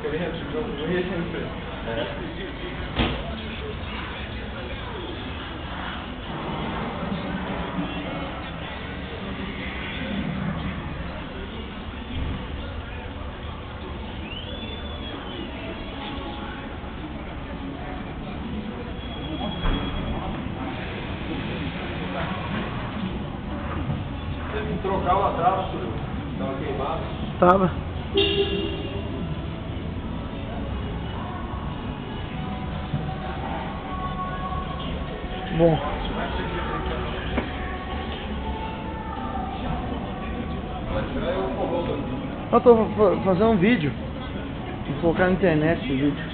Teve que trocar o atraso, estava queimado. Tava. Bom. Eu tô fazendo um vídeo. Vou colocar na internet esse vídeo.